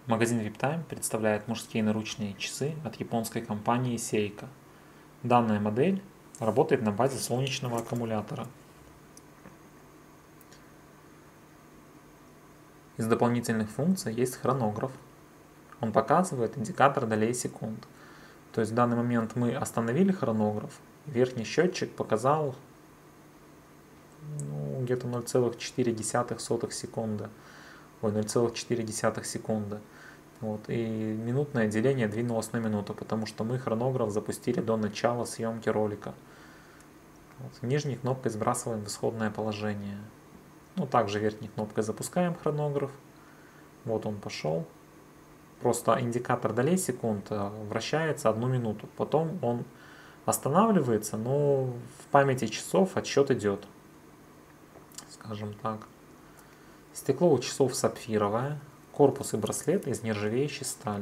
Магазин VIPTIME представляет мужские наручные часы от японской компании Seiko. Данная модель работает на базе солнечного аккумулятора. Из дополнительных функций есть хронограф. Он показывает индикатор долей секунд. То есть в данный момент мы остановили хронограф, верхний счетчик показал где-то 0,4 секунды. 0,4 секунды. Вот, и минутное деление двинулось на минуту, потому что мы хронограф запустили до начала съемки ролика. Вот, нижней кнопкой сбрасываем в исходное положение. Также верхней кнопкой запускаем хронограф. Вот он пошел. Просто индикатор долей секунд вращается 1 минуту. Потом он останавливается, но в памяти часов отсчет идет. Скажем так. Стекло у часов сапфировое. Корпус и браслет из нержавеющей стали.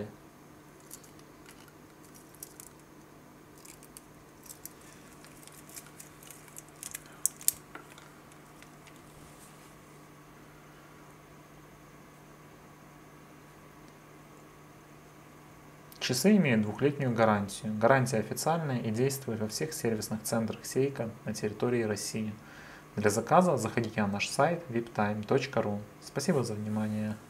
Часы имеют 2-летнюю гарантию. Гарантия официальная и действует во всех сервисных центрах Seiko на территории России. Для заказа заходите на наш сайт viptime.ru. Спасибо за внимание.